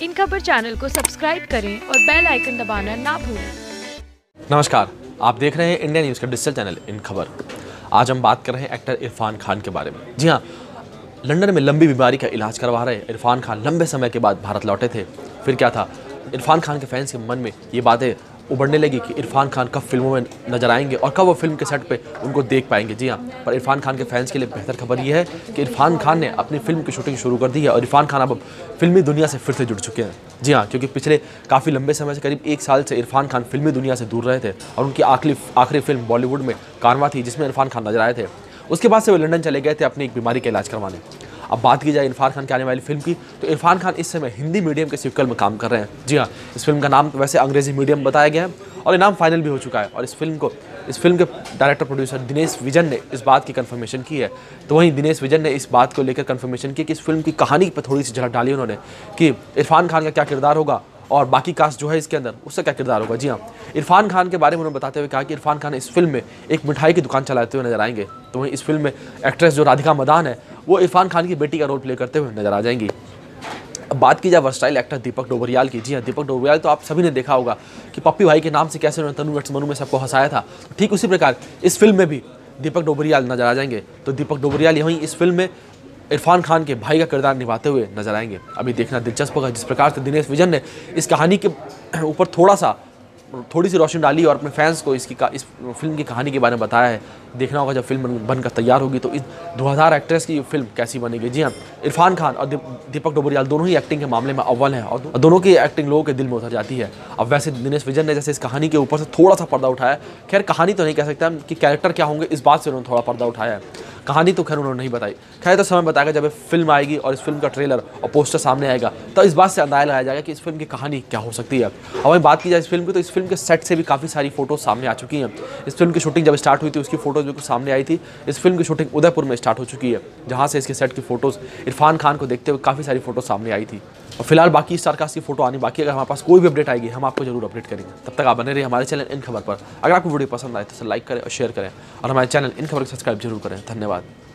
इन खबर चैनल को सब्सक्राइब करें और बेल आइकन दबाना ना भूलें। नमस्कार, आप देख रहे हैं इंडिया न्यूज़ का डिजिटल चैनल इन खबर। आज हम बात कर रहे हैं एक्टर इरफान खान के बारे में। जी हाँ, लंदन में लंबी बीमारी का इलाज करवा रहे इरफान खान लंबे समय के बाद भारत लौटे थे। फिर क्या था, इरफान खान के फैंस के मन में ये बातें उभरने लगी कि इरफान खान कब फिल्मों में नजर आएंगे और कब वो फिल्म के सेट पे उनको देख पाएंगे। जी हाँ, पर इरफान खान के फैंस के लिए बेहतर खबर ये है कि इरफान खान ने अपनी फिल्म की शूटिंग शुरू कर दी है और इरफान खान अब फिल्मी दुनिया से फिर से जुड़ चुके हैं। जी हाँ, क्योंकि पिछले काफ़ी लंबे समय से करीब 1 साल से इरफान खान फिल्मी दुनिया से दूर रहे थे और उनकी आखिरी फिल्म बॉलीवुड में कारवां थी, जिसमें इरफान खान नजर आए थे। उसके बाद से वो लंदन चले गए थे अपनी एक बीमारी का इलाज करवाने। अब बात की जाए इरफान खान की आने वाली फिल्म की, तो इरफान खान इस समय हिंदी मीडियम के सीक्वल में काम कर रहे हैं। जी हाँ, इस फिल्म का नाम वैसे अंग्रेजी मीडियम बताया गया है और ये नाम फाइनल भी हो चुका है। और इस फिल्म के डायरेक्टर प्रोड्यूसर दिनेश विजन ने इस बात की कंफर्मेशन की है। तो वहीं दिनेश विजन ने इस बात को लेकर कंफर्मेशन की कि इस फिल्म की कहानी पर थोड़ी सी झलक डाली उन्होंने कि इरफान खान का क्या किरदार होगा और बाकी कास्ट जो है इसके अंदर उसका क्या किरदार होगा। जी हाँ, इरफान खान के बारे में उन्होंने बताते हुए कहा कि इरफान खान इस फिल्म में एक मिठाई की दुकान चलाते हुए नजर आएंगे। तो वहीं इस फिल्म में एक्ट्रेस जो राधिका मदान है वो इरफान खान की बेटी का रोल प्ले करते हुए नजर आ जाएंगी। अब बात की जाए वर्सटाइल एक्टर दीपक डोबरियाल की। जी हाँ, दीपक डोबरियाल तो आप सभी ने देखा होगा कि पप्पी भाई के नाम से कैसे उन्होंने तनु मनु में सबको हंसाया था। तो ठीक उसी प्रकार इस फिल्म में भी दीपक डोबरियाल नजर आ जाएंगे। तो दीपक डोबरियाल यहीं इस फिल्म में इरफान खान के भाई का किरदार निभाते हुए नजर आएंगे। अभी देखना दिलचस्प होगा जिस प्रकार से दिनेश विजन ने इस कहानी के ऊपर थोड़ी सी रोशनी डाली और अपने फैंस को इस फिल्म की कहानी के बारे में बताया है। देखना होगा जब फिल्म बनकर तैयार होगी तो इस 2000 एक्ट्रेस की फिल्म कैसी बनेगी। जी हाँ, इरफान खान और दीपक डोबरियाल दोनों ही एक्टिंग के मामले में अव्वल हैं और दोनों की एक्टिंग लोगों के दिल में उतर जाती है। अब वैसे दिनेश विजन ने जैसे इस कहानी के ऊपर से थोड़ा सा पर्दा उठाया, खैर कहानी तो नहीं कह सकता कि कैरेक्टर क्या होंगे, इस बात से उन्होंने थोड़ा पर्दा उठाया है। कहानी तो खैर उन्होंने नहीं बताई, खैर तो समय बताएगा जब फिल्म आएगी और इस फिल्म का ट्रेलर और पोस्टर सामने आएगा तो इस बात से अंदाजा लगाया जाएगा कि इस फिल्म की कहानी क्या हो सकती है। और वहीं बात की जाए इस फिल्म की, तो इस फिल्म के सेट से भी काफ़ी सारी फोटोज सामने आ चुकी हैं। इस फिल्म की शूटिंग जब स्टार्ट हुई थी उसकी फोटोज बिल्कुल सामने आई थी। इस फिल्म की शूटिंग उदयपुर में स्टार्ट हो चुकी है, जहाँ से इसके सेट की फोटोज इरफान खान को देखते हुए काफ़ी सारी फोटोज सामने आई थी। और फिलहाल बाकी स्टारकास्ट की फोटो आनी बाकी। अगर हमारे पास कोई भी अपडेट आएगी हम आपको जरूर अपडेट करेंगे। तब तक आप बने रहिए हमारे चैनल इन खबर पर। अगर आपको वीडियो पसंद आए तो लाइक करें और शेयर करें और हमारे चैनल इन खबर को सब्सक्राइब जरूर करें। धन्यवाद।